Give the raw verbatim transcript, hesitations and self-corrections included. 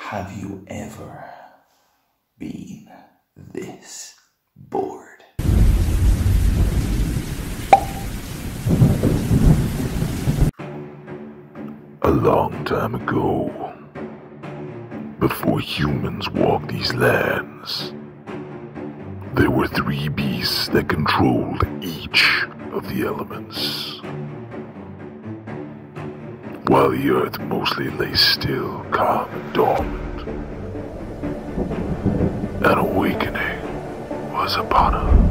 Have you ever been this bored? A long time ago, before humans walked these lands, there were three beasts that controlled each of the elements. While the earth mostly lay still, calm, and dormant, an awakening was upon us.